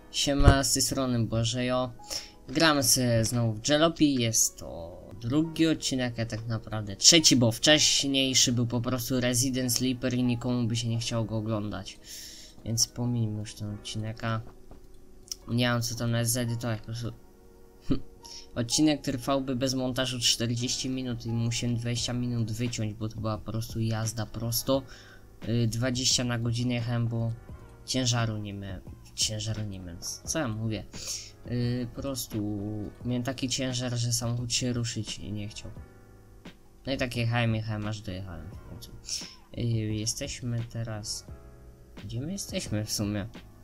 Siema, z tej strony Błażejo. Gramy sobie znowu w Jalopy. Jest to drugi odcinek, a tak naprawdę trzeci, bo wcześniejszy był po prostu Resident Sleeper i nikomu by się nie chciało go oglądać. Więc pomijmy już ten odcinek, a nie mam co tam nawet zedytować, po prostu. Odcinek trwałby bez montażu 40 minut i musiałem 20 minut wyciąć, bo to była po prostu jazda prosto. 20 na godzinę jechałem, bo ciężaru nie miałem, co ja mówię, po prostu miałem taki ciężar, że samochód się ruszyć nie chciał. No i tak jechałem, aż dojechałem w końcu. Jesteśmy teraz, gdzie my jesteśmy w sumie?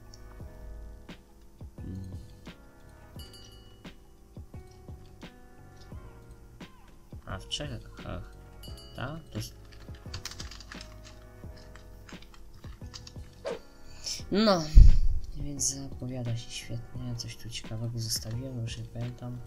A w Czechach, tak? To jest... No, więc zapowiada się świetnie, coś tu ciekawego zostawiłem, już nie pamiętam.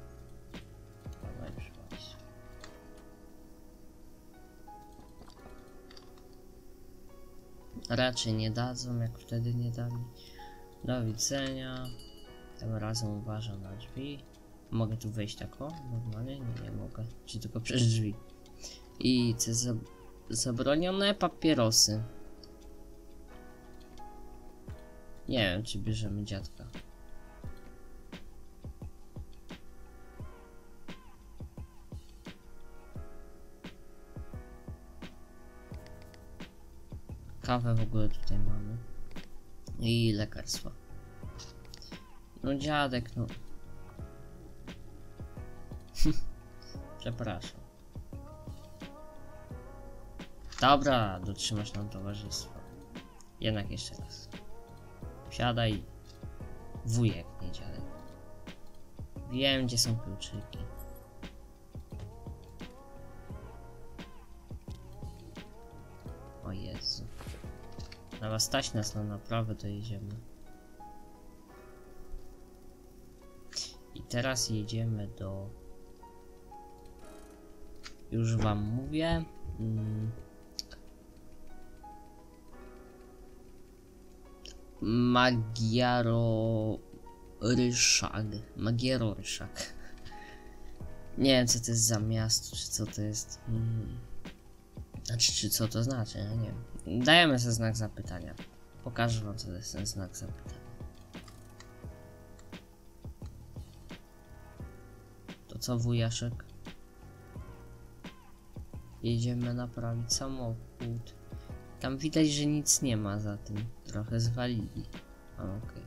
Raczej nie dadzą, jak wtedy nie dali. Do widzenia. Tym razem uważam na drzwi. Mogę tu wejść tak o? Normalnie? Nie mogę. Czy tylko przez drzwi. I co zabronione? Papierosy. Nie wiem, czy bierzemy dziadka. Kawę w ogóle tutaj mamy. I lekarstwo. No dziadek, no. Przepraszam. Dobra, dotrzymasz nam towarzystwa. Jednak jeszcze raz. Siadaj, wujek, nie dziadek. Wiem, gdzie są kluczyki. O Jezu. Na was stać nas na naprawę, to jedziemy. I teraz jedziemy do... Już wam mówię. Magieroryszak. Nie wiem, co to jest za miasto, czy co to jest. Znaczy, czy co to znaczy, ja nie wiem. Dajemy sobie znak zapytania. Pokażę wam, co to jest ten znak zapytania. To co, wujaszek? Jedziemy naprawić samochód. Tam widać, że nic nie ma za tym. Trochę zwalili. Okej.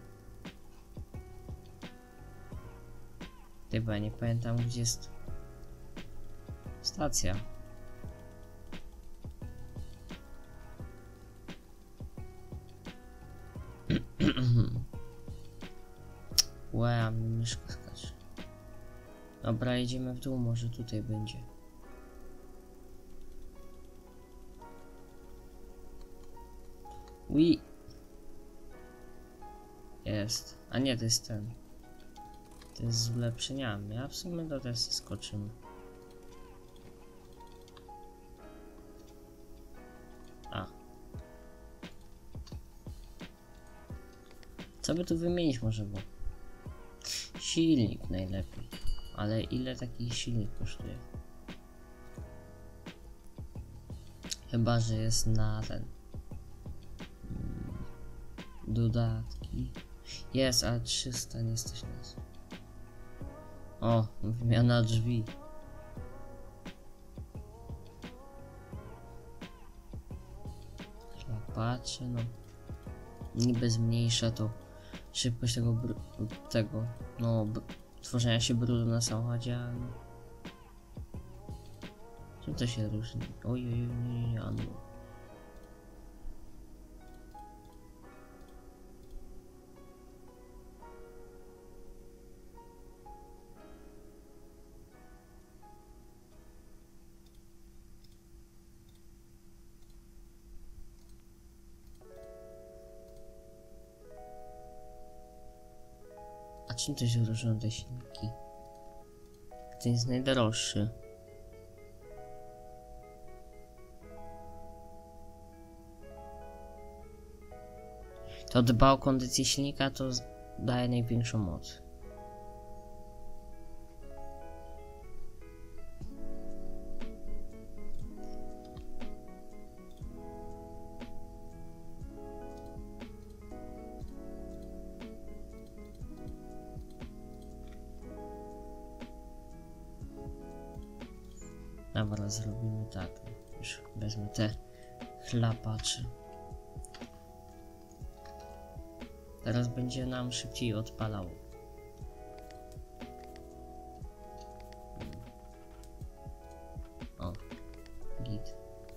Chyba nie pamiętam, gdzie jest stacja. Łe, mi myszka skacze. Dobra, jedziemy w dół, może tutaj będzie. Ui. Jest. A nie, to jest ten. To jest z ulepszeniami. A w sumie do też skoczymy. A. Co by tu wymienić może było? Silnik najlepiej. Ale ile taki silnik kosztuje? Chyba, że jest na ten... Dodatki. Jest, ale 300 nie stać nas. O, wymiana drzwi. Patrzę, no. Niby zmniejsza to szybkość tego tworzenia się brudu na samochodzie, ale... Czym to się różni? Oj, nie, no. A czym to się różnią te silniki? Ten jest najdroższy. To dba o kondycję silnika, to daje największą moc. Dobra, zrobimy tak. Już wezmę te chlapacze. Teraz będzie nam szybciej odpalało. O, git.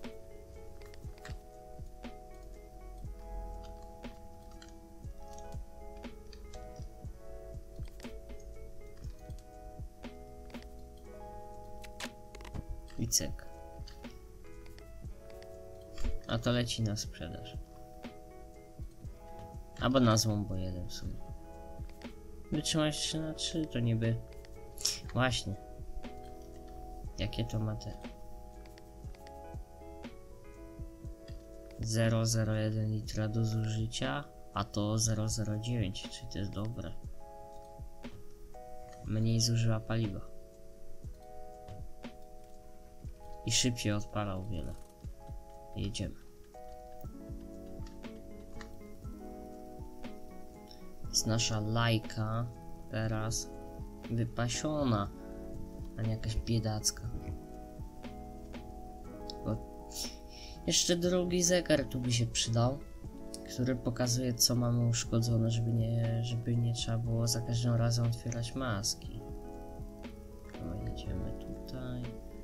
I cyk. A to leci na sprzedaż. Albo na złą, bo jeden w sumie. Wytrzymać 3/3 to niby... Właśnie. Jakie to ma te... 0,01 litra do zużycia, a to 0,09, czyli to jest dobre. Mniej zużywa paliwa. I szybciej odpala o wiele. Jedziemy. Jest nasza lajka teraz wypasiona, a nie jakaś biedacka. Bo jeszcze drugi zegar tu by się przydał, który pokazuje, co mamy uszkodzone, żeby nie trzeba było za każdym razem otwierać maski. No, jedziemy tutaj.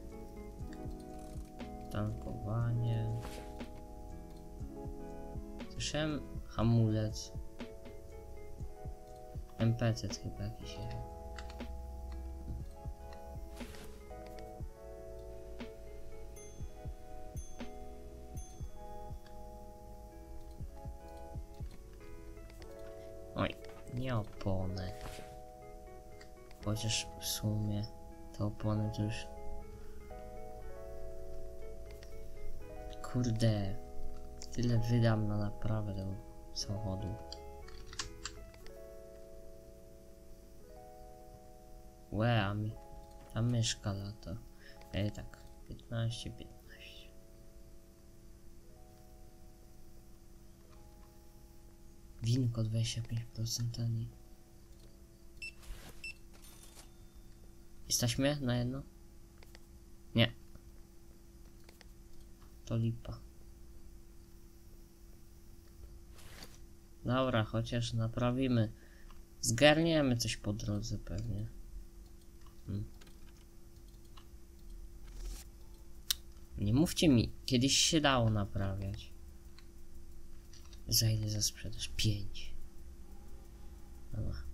Tankowanie. Słyszałem hamulec. MPC chyba jakiś. Oj, nie opony. Chociaż w sumie te opony to już... Kurde, tyle wydam na naprawę tego samochodu. Łe, a myszka lata. Tak, 15. Winko 25% taniej. Jesteśmy na jedno? Nie. To lipa. Dobra, chociaż naprawimy. Zgarniemy coś po drodze pewnie. Nie mówcie mi, kiedyś się dało naprawiać. Za ile za sprzedaż? 5. Dobra.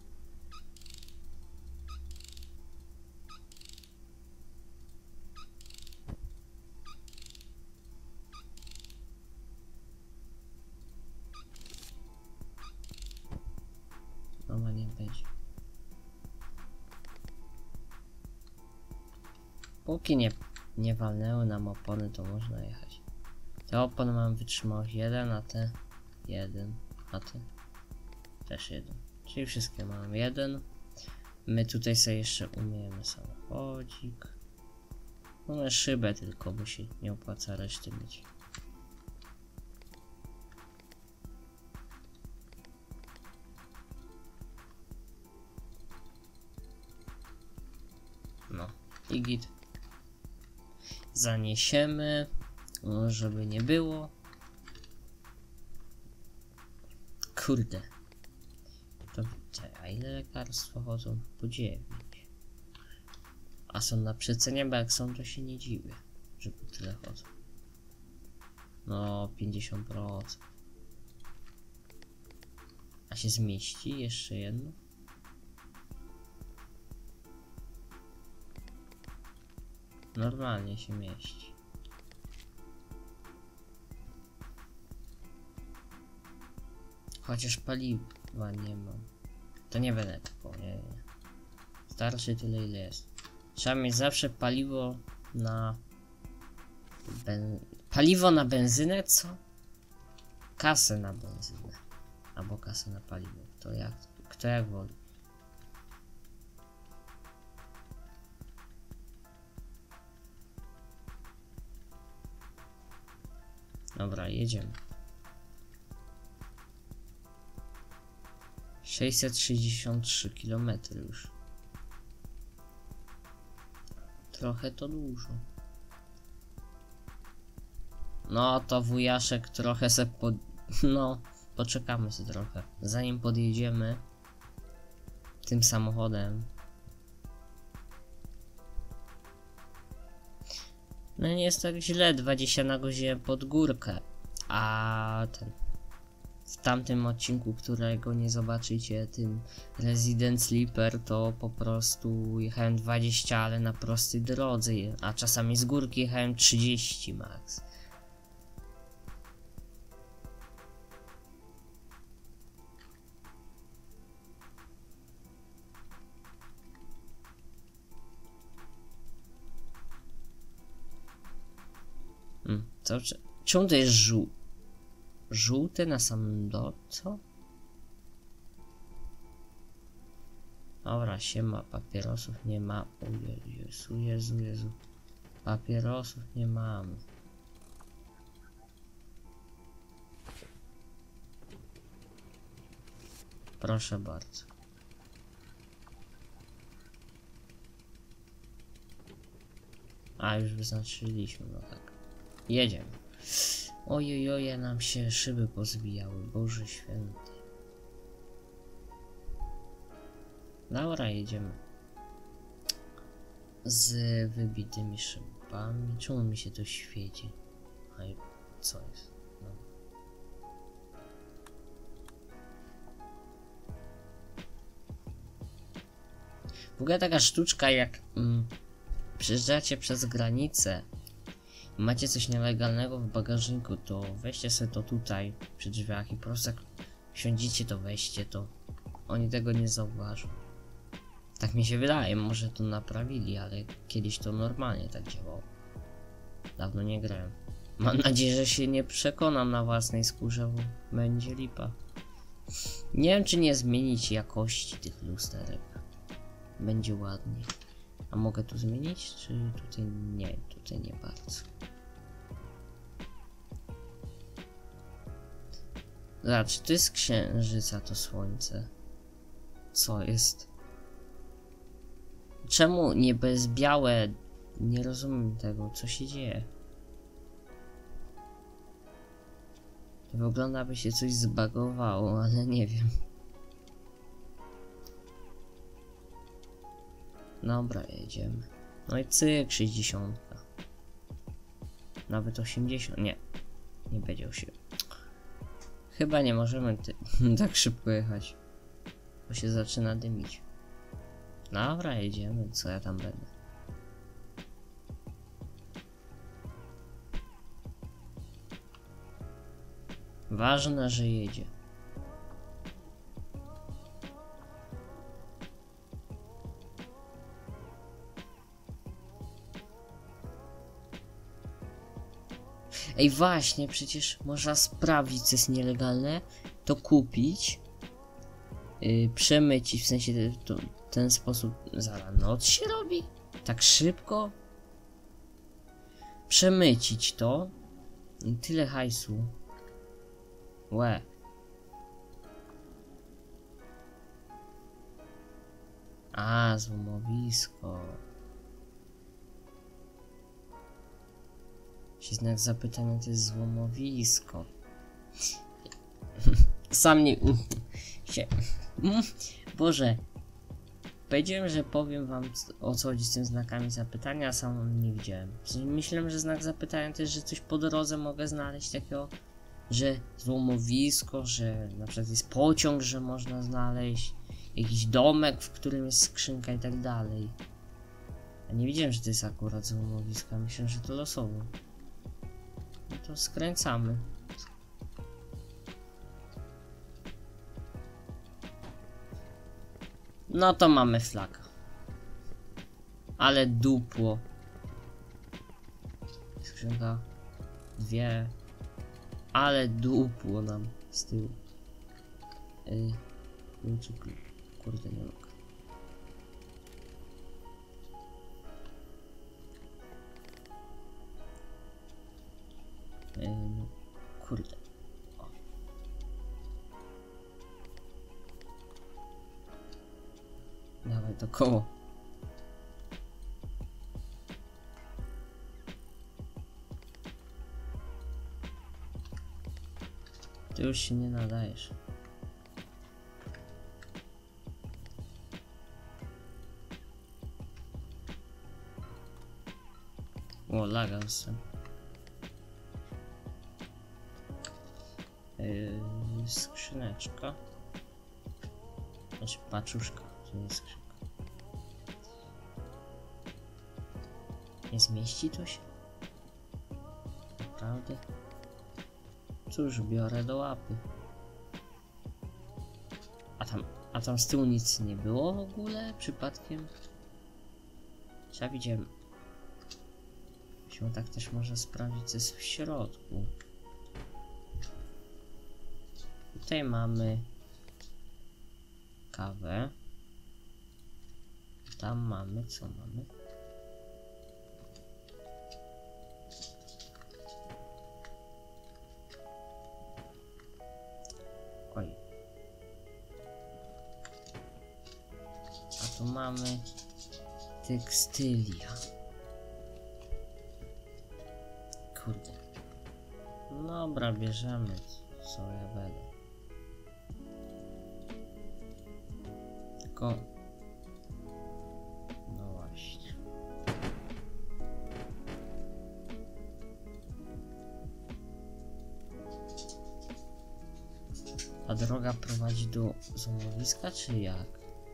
Dobra, nie będzie. Póki nie walnęły nam opony, to można jechać. Te opony mam wytrzymałość 1, a te 1, a te też 1. Czyli wszystkie mam 1. My tutaj sobie jeszcze umiemy samochodzik. Mamy szybę tylko, bo się nie opłaca reszty mieć. No i git. Zaniesiemy, żeby nie było. Kurde. To a ile lekarstwa chodzą? Po 9. A są na przecenie, bo jak są, to się nie dziwię, że po tyle chodzą. No, 50%. A się zmieści jeszcze jedno? Normalnie się mieści. Chociaż paliwa nie mam. To nie będę kupował, nie. Starczy tyle, ile jest. Trzeba mieć zawsze paliwo na... Paliwo na benzynę, co? Kasę na benzynę. Albo kasę na paliwo. To jak? to jak woli. Dobra, jedziemy. 663 km już. Trochę to dużo. No to wujaszek trochę se no, poczekamy sobie trochę. Zanim podjedziemy tym samochodem. No nie jest tak źle, 20 na godzinę pod górkę. A w tamtym odcinku, którego nie zobaczycie, tym Resident Sleeper, to po prostu jechałem 20, ale na prostej drodze, a czasami z górki jechałem 30 max. Czemu to jest żółte na samym dole? Co? Dobra, siema, papierosów nie ma. O Jezu. Papierosów nie mamy. Proszę bardzo. A, już wyznaczyliśmy, no tak. Jedziemy. Ojejoje, nam się szyby pozbijały, Boże Święty. Dobra, jedziemy. Z wybitymi szybami. Czemu mi się to świeci? Aj, co jest? No. W ogóle taka sztuczka, jak przejeżdżacie przez granicę, macie coś nielegalnego w bagażniku, to weźcie sobie to tutaj przy drzwiach i po prostu jak wsiądziecie, to weźcie to. Oni tego nie zauważą. Tak mi się wydaje, może to naprawili, ale kiedyś to normalnie tak działało. Dawno nie grałem. Mam nadzieję, że się nie przekonam na własnej skórze, bo będzie lipa. Nie wiem, czy nie zmienić jakości tych lusterek. Będzie ładnie. A mogę tu zmienić, czy tutaj nie? Tutaj nie bardzo. Zobacz, to jest księżyca, to słońce. Co jest? Czemu niebo jest białe? Nie rozumiem tego, co się dzieje. To wygląda, jakby się coś zbagowało, ale nie wiem. Dobra, jedziemy. No i cyk, 60. Nawet 80. Nie. Nie będzie 8. Chyba nie możemy tak szybko jechać. Bo się zaczyna dymić. Dobra, jedziemy. Co ja tam będę? Ważne, że jedzie. Ej, właśnie, przecież można sprawdzić, co jest nielegalne, to kupić, przemycić, w sensie ten sposób. Zaraz noc się robi? Tak szybko? Przemycić to. I tyle hajsu. Łe. A, złomowisko. Znak zapytania to jest złomowisko. Sam nie... Boże. Powiedziałem, że powiem wam, o co chodzi z tym znakami zapytania, a sam nie widziałem. Myślałem, że znak zapytania to jest, że coś po drodze mogę znaleźć takiego, że złomowisko, że na przykład jest pociąg, że można znaleźć jakiś domek, w którym jest skrzynka i tak dalej. Ja nie wiedziałem, że to jest akurat złomowisko, myślałem, że to losowo. No to skręcamy. No to mamy flagę. Ale dupło. Skrzynka. 2. Ale dupło nam z tyłu. kurde, nie mogę. No, kurde. O. Dawaj to koło. Ty już się nie nadajesz. O, laga dostałem. Skrzyneczka. Znaczy paczuszka, to nie skrzynka. Nie zmieści to się? Naprawdę? Cóż, biorę do łapy. A tam z tyłu nic nie było w ogóle? Przypadkiem? Ja widziałem. Się tak też można sprawdzić, co jest w środku. Tutaj mamy kawę. Tam mamy, co mamy? Oj. A tu mamy tekstylia. Kurde. Dobra, bierzemy, co ja będę. Tylko... No właśnie. A droga prowadzi do złomowiska, czy jak?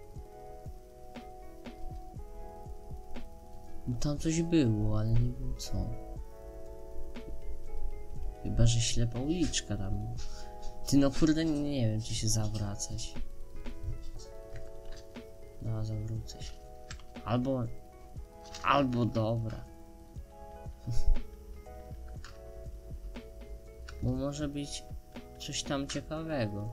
No tam coś było, ale nie wiem co. Chyba, że ślepa uliczka tam. Ty no kurde, nie wiem czy się zawracać. No, zawrócę się. Albo dobra. Bo może być coś tam ciekawego.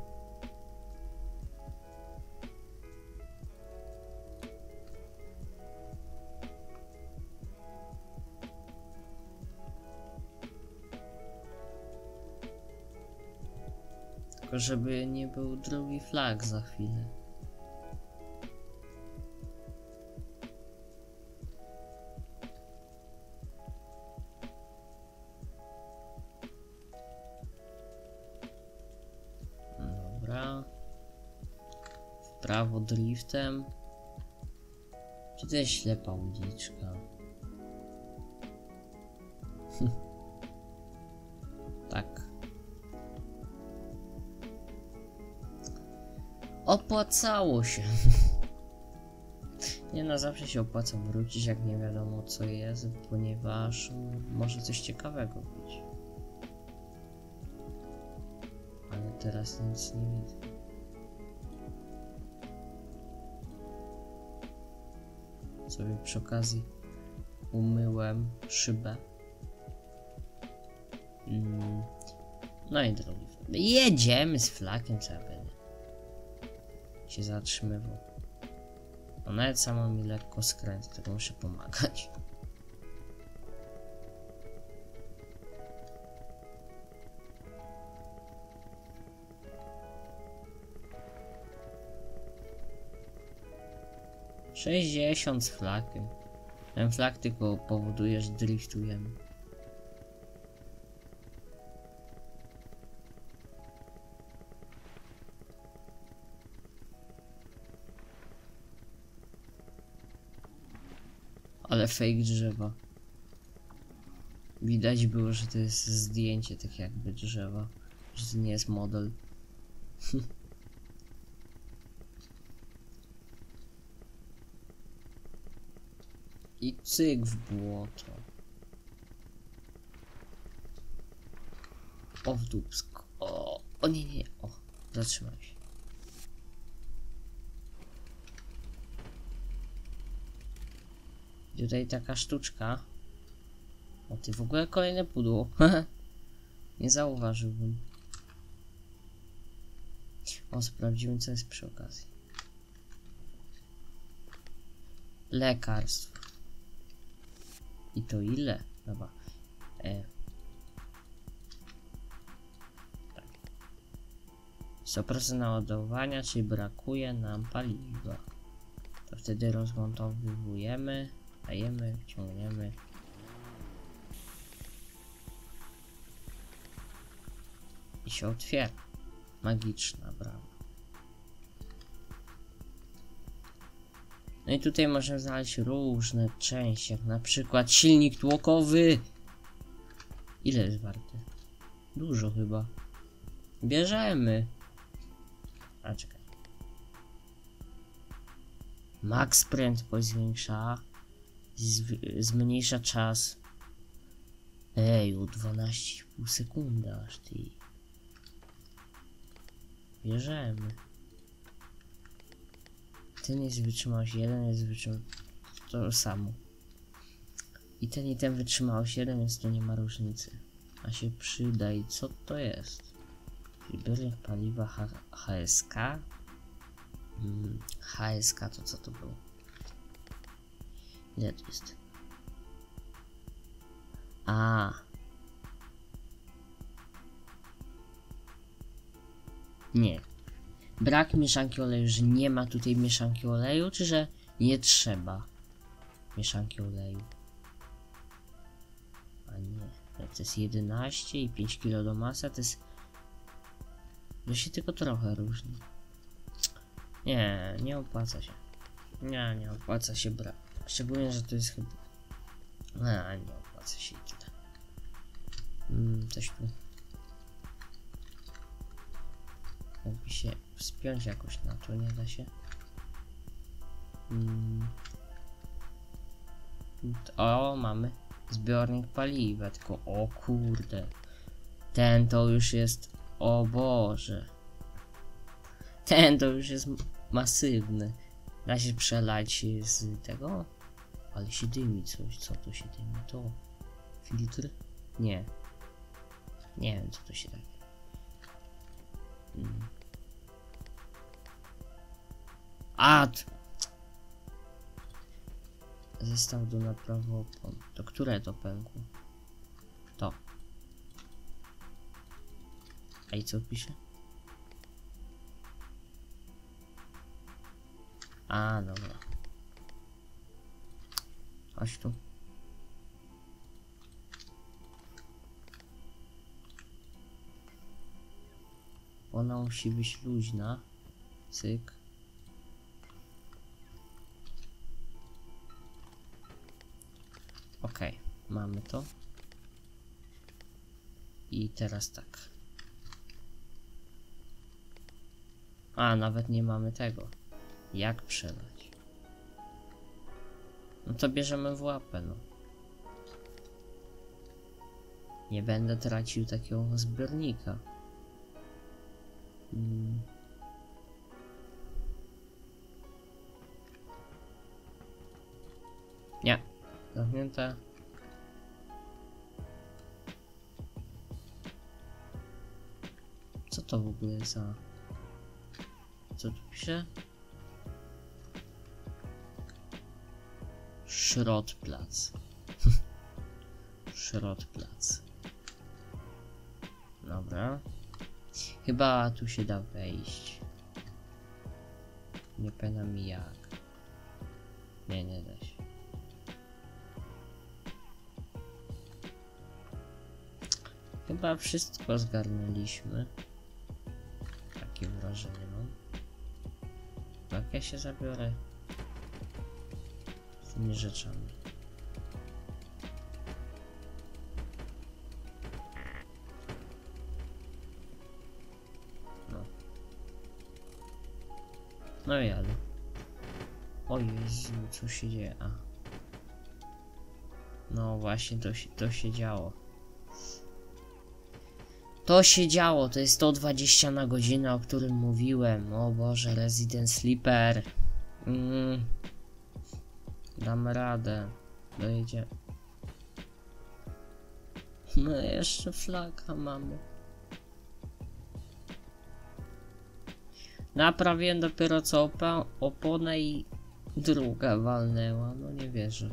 Tylko żeby nie był drugi flag za chwilę. Dobra. W prawo driftem. Czy to jest ślepa uliczka? Tak. Opłacało się. Nie no, zawsze się opłaca wrócić, jak nie wiadomo co jest, ponieważ może coś ciekawego być. Ale teraz nic nie widzę. Sobie przy okazji umyłem szybę. No i drogi. Jedziemy z flakiem, co ja będę się zatrzymywał. No nawet samo mi lekko skręca, tylko muszę pomagać. $60 z flakiem. Ten flak tylko powoduje, że driftujemy. Ale fake drzewa. Widać było, że to jest zdjęcie tak jakby drzewa. Że to nie jest model. I cyk w błoto. O w dupsko. O nie. O, zatrzymaj się. Tutaj taka sztuczka. O ty, w ogóle kolejne pudło. Nie zauważyłbym. O, sprawdziłem co jest przy okazji. lekarstw. I to ile? Dobra. Tak. 100% naładowania, czyli brakuje nam paliwa. To wtedy rozmontowujemy, dajemy, wciągniemy. I się otwiera. Magiczna brama. No i tutaj możemy znaleźć różne części, jak na przykład silnik tłokowy. Ile jest warty? Dużo chyba. Bierzemy. A czekaj. Max prędkość zwiększa. Zmniejsza czas. Ej, o 12,5 sekundy aż ty. Bierzemy. Ten jest wytrzymałość 1, jest wytrzymałość to samo. I ten wytrzymałość 1, więc to nie ma różnicy. A się przyda i co to jest? Zbiornik paliwa HSK. HSK to co to było? Ile to jest? A. Nie. Brak mieszanki oleju, że nie ma tutaj mieszanki oleju, czy że nie trzeba mieszanki oleju? A nie. To jest 11 i 5 kg do masa, to jest... To się tylko trochę różni. Nie, nie opłaca się. Nie opłaca się brać. Szczególnie, że to jest chyba... nie opłaca się i tyle. Coś tu... Jakby się wspiąć jakoś na to, nie da się. O, mamy zbiornik paliwa, tylko o kurde. Ten to już jest, o Boże. Ten to już jest masywny. Da się przelać z tego? Ale się dymi coś, co to się dymi? To filtr? Nie. Nie wiem co to się tak. Zestaw do naprawy opon. To które to pękło? To. A i co pisze? A, dobra. Chodź tu. Ona musi być luźna. Cyk. Ok, mamy to. I teraz tak. A, nawet nie mamy tego. Jak przelać? No to bierzemy w łapę, no. Nie będę tracił takiego zbiornika. Nie. Zamknięte. Co to w ogóle za... Co tu pisze? Szrotplac. Szrotplac. Dobra. Chyba tu się da wejść. Nie pamiętam jak. Nie, nie da się. Chyba wszystko zgarnęliśmy. Takie wrażenie mam. Jak ja się zabiorę z tymi rzeczami. No. No i jadę. O Jezu, co się dzieje? A. No właśnie, to się działo. To się działo, to jest 120 na godzinę, o którym mówiłem. O Boże, Resident Sleeper. Damy radę. Dojedzie. No jeszcze flaka mamy. Naprawiłem dopiero co oponę i Druga walnęła, no nie wierzę.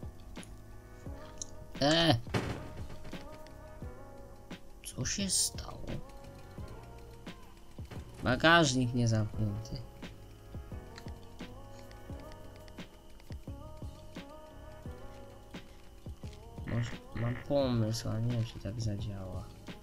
Co się stało? Bagażnik nie zamknięty. Może mam pomysł, ale nie wiem, czy tak zadziała.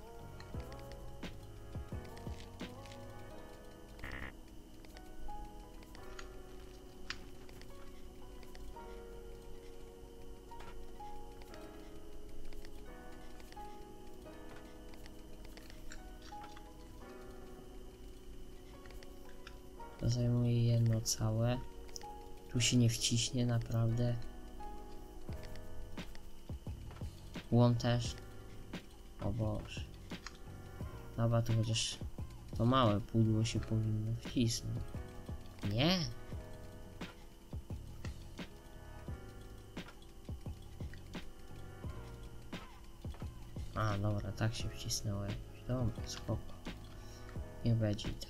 To zajmuje jedno całe. Tu się nie wciśnie naprawdę. Łom też. O Boże. Dobra, to chociaż to małe pudło się powinno wcisnąć. Nie. A, dobra, tak się wcisnęło jakoś. Dobra, spoko. Niech będzie i tak.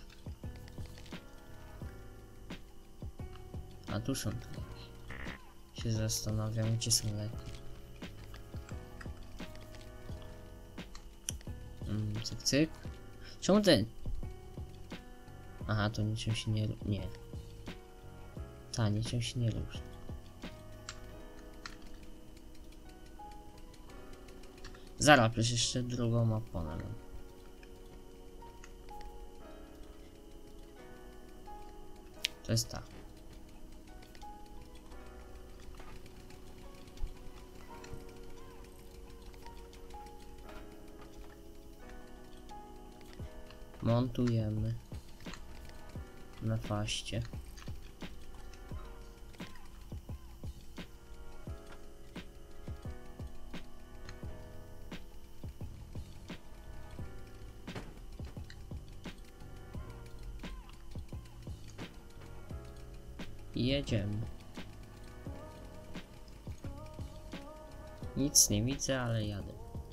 A tu są te leki. Się zastanawiam, gdzie są leki. Cyk, cyk. Czemu ten? Aha, to niczym się nie... Nie. Ta, niczym się nie ruszy. Zaraz, przecież jeszcze drugą oponę. To jest ta. Montujemy na faście. I jedziemy. Nic nie widzę, ale jadę.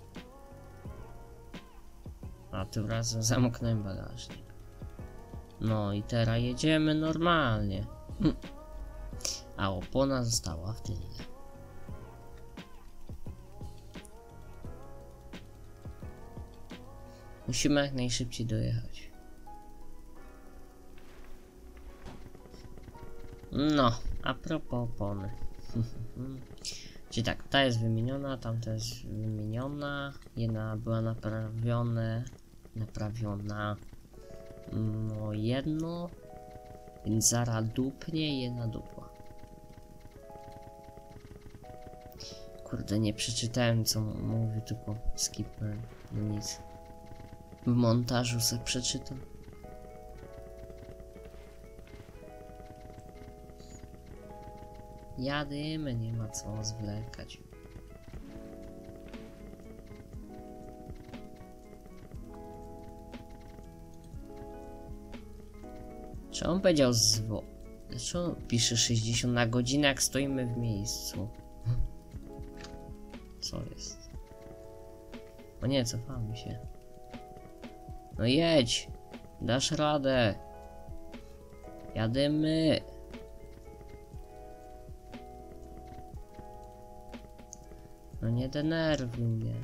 A tym razem zamknąłem bagażnik. No i teraz jedziemy normalnie. A opona została w tyle. Musimy jak najszybciej dojechać. No, a propos opony. Czyli tak, ta jest wymieniona, tamta jest wymieniona. Jedna była naprawiona. No jedno. Więc zaraz dupnie, jedna dupła. Kurde, nie przeczytałem co mówi, tylko skipnąłem. No nic. W montażu sobie przeczytam. Jadymy, nie ma co zwlekać. Czy on powiedział Dlaczego pisze 60 na godzinę, jak stoimy w miejscu? Co jest? O nie, cofamy się. No jedź! Dasz radę! Jadymy! No nie denerwuj mnie.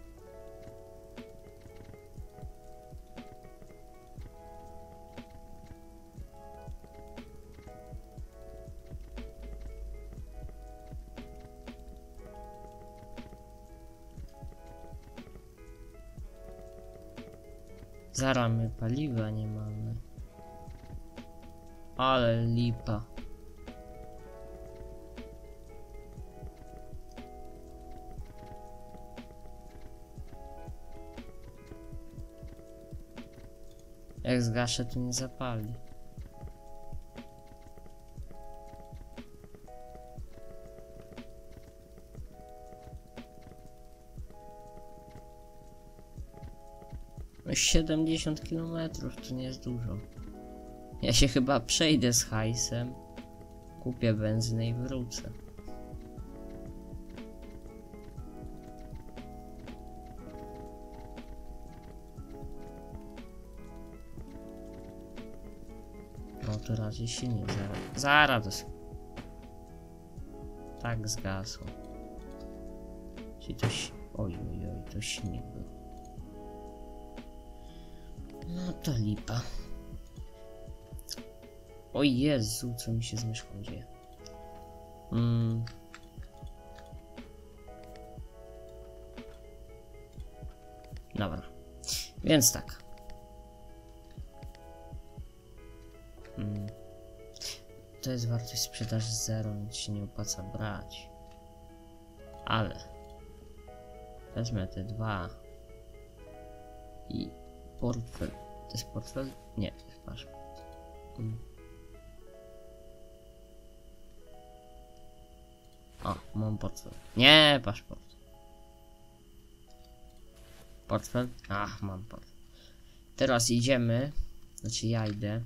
Zaraz my paliwa nie mamy. Ale lipa. Jak zgaszę, to nie zapali. No 70 km to nie jest dużo. Ja się chyba przejdę z hajsem, kupię benzynę i wrócę. No to raczej się nie zaraz. Tak, zgasło. Czyli to oj, to śnieg był. No to lipa. O Jezu, co mi się z myszką dzieje. Dobra. Więc tak. To jest wartość sprzedaży 0, więc się nie opłaca brać. Ale wezmę te dwa i portfel. To jest portfel? Nie, to jest paszport. O, mam portfel. Nie, paszport. Portfel? Ach, mam portfel. Teraz idziemy. Znaczy ja idę.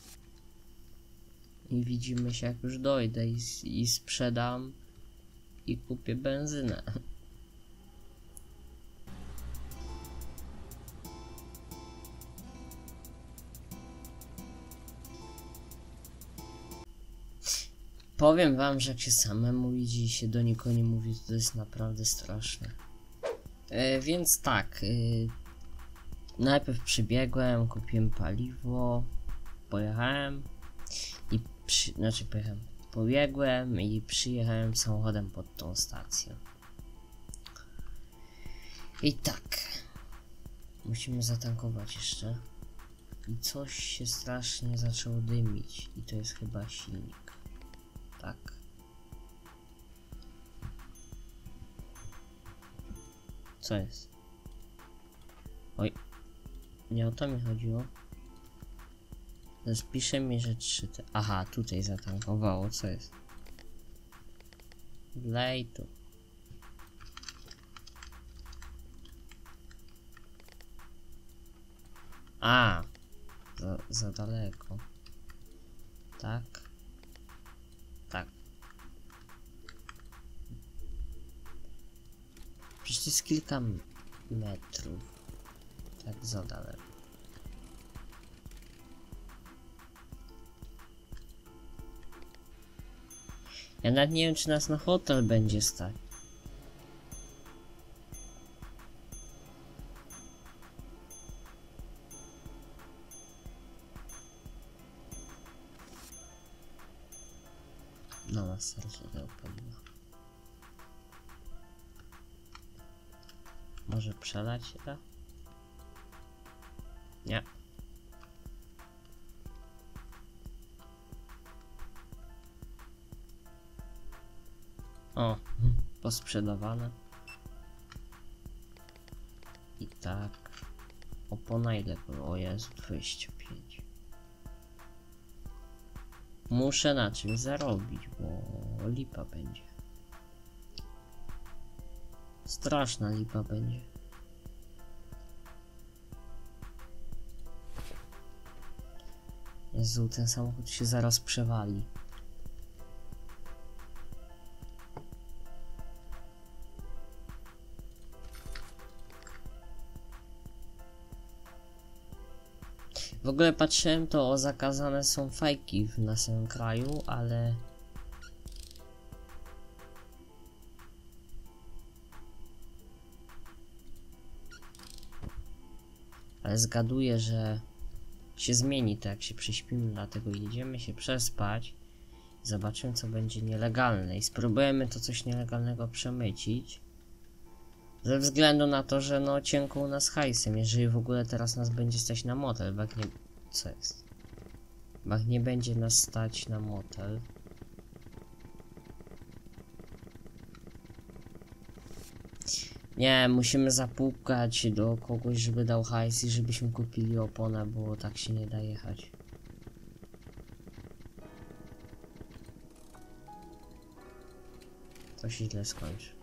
I widzimy się, jak już dojdę i sprzedam i kupię benzynę. Powiem wam, że jak się samemu idzie i się do nikogo nie mówi, to jest naprawdę straszne. Więc tak, najpierw przybiegłem, kupiłem paliwo, pojechałem i pobiegłem i przyjechałem samochodem pod tą stację. I tak, musimy zatankować jeszcze. I coś się strasznie zaczęło dymić i to jest chyba silnik. Tak. Co jest? Oj. Nie o to mi chodziło. Pisze mi, że 3 te... Aha, tutaj zatankowało. Co jest? Wlej tu. A. Za daleko. Tak. Tak. Przecież to jest kilka metrów. Tak za daleko. Ja nawet nie wiem, czy nas na hotel będzie stać. No, na serce tego paliwa. Może przelać się da? Nie. O, posprzedawane. I tak. Opona ile było? O Jezu, 25. Muszę na czymś zarobić, bo lipa będzie. Straszna lipa będzie. Jezu, ten samochód się zaraz przewali. W ogóle patrzyłem, to zakazane są fajki w naszym kraju, ale... Ale zgaduję, że się zmieni to, jak się prześpimy, dlatego jedziemy się przespać. Zobaczymy, co będzie nielegalne i spróbujemy to coś nielegalnego przemycić. Ze względu na to, że no cienko u nas hajsem, jeżeli w ogóle teraz nas będzie stać na motel, bo jak nie... Co jest? Bo jak nie będzie nas stać na motel... Nie, musimy zapukać do kogoś, żeby dał hajs i żebyśmy kupili oponę, bo tak się nie da jechać. To się źle skończy.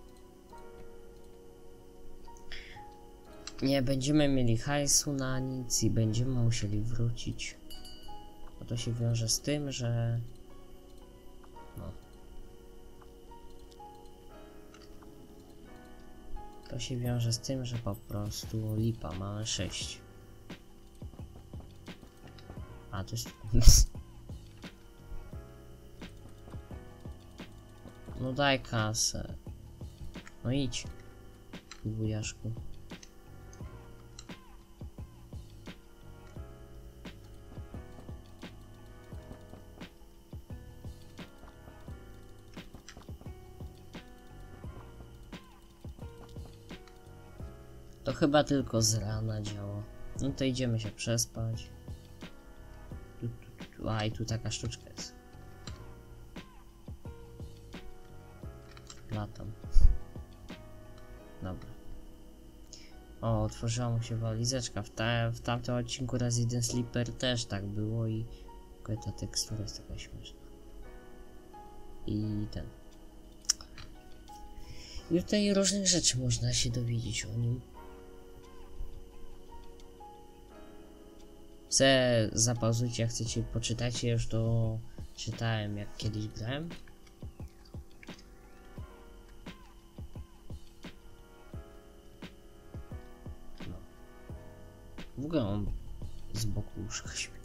Nie będziemy mieli hajsu na nic i będziemy musieli wrócić. Bo to się wiąże z tym, że... No. To się wiąże z tym, że po prostu lipa, mamy 6. A to jest... No daj kasę. No idź. Wujaszku. To chyba tylko z rana działa. No to idziemy się przespać. A i tu taka sztuczka jest. Latam. Dobra. O, otworzyła mu się walizeczka. W tamtym odcinku Resident Sleeper też tak było i ta tekstura jest taka śmieszna. I ten. I tutaj różnych rzeczy można się dowiedzieć o nim. Zapauzujcie, jak chcecie, poczytajcie, już to czytałem, jak kiedyś grałem. No. W ogóle on z boku łóżka śpi.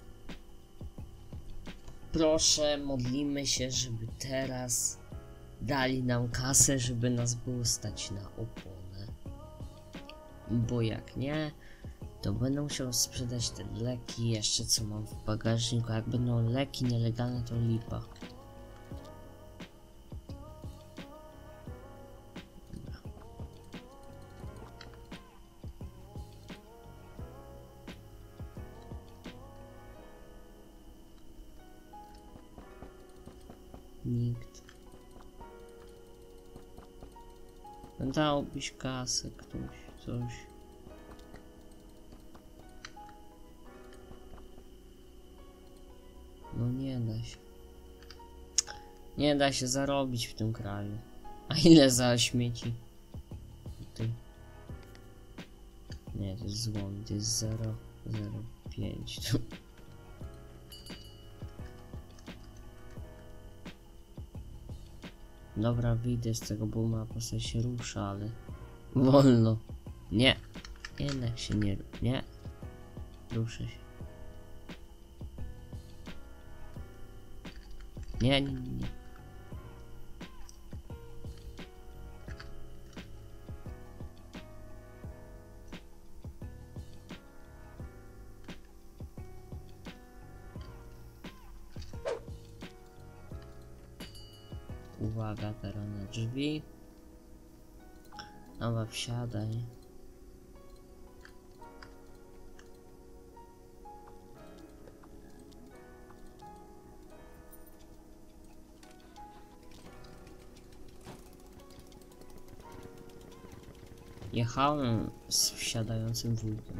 Proszę, modlimy się, żeby teraz dali nam kasę, żeby nas było stać na oponę. Bo jak nie, to będę musiał sprzedać te leki jeszcze, co mam w bagażniku. Jak będą leki nielegalne, to lipa. Dobra. Nikt. Dałbyś kasę ktoś, coś. No nie da się. Nie da się zarobić w tym kraju. A ile za śmieci? Tutaj. Nie, to jest złom, to jest 0,05. Dobra, wyjdę z tego, bo moja postać się rusza, ale wolno. Nie. Jednak się nie. Ruszę się. Nie. Uwaga, teraz na drzwi. Dobra, wsiadaj. Jechałem z wsiadającym wujkiem.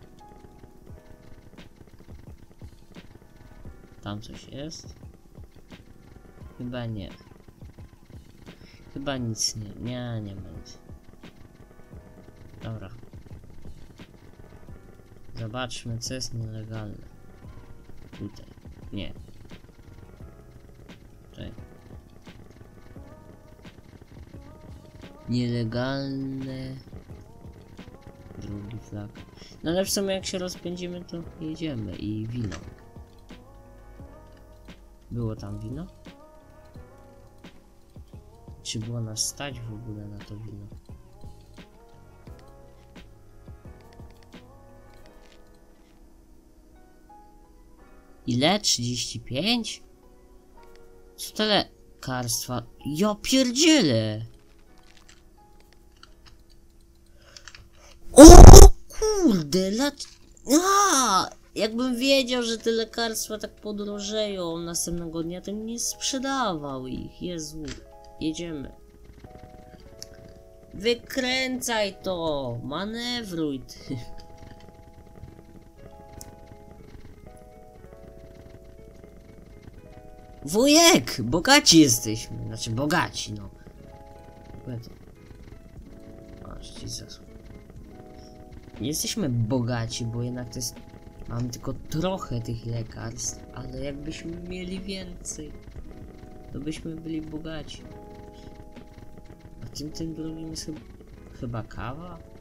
Tam coś jest? Chyba nie. Chyba nic nie ma nic. Dobra. Zobaczmy, co jest nielegalne. Tutaj. Nie. Tutaj. Nielegalne. Drugi flag. No ale w sumie jak się rozpędzimy, to jedziemy. I wino. Było tam wino? Czy było nas stać w ogóle na to wino? Ile? 35? Co to lekarstwa? Ja pierdzielę! O kurde, jakbym wiedział, że te lekarstwa tak podrożeją następnego dnia, to nie sprzedawał ich. Jezu, jedziemy. Wykręcaj to, manewruj ty. Wujek, bogaci jesteśmy, znaczy bogaci, no. Aż ci zasług. Nie jesteśmy bogaci, bo jednak to jest... Mamy tylko trochę tych lekarstw, ale jakbyśmy mieli więcej, to byśmy byli bogaci. A tym drugim jest chyba kawa?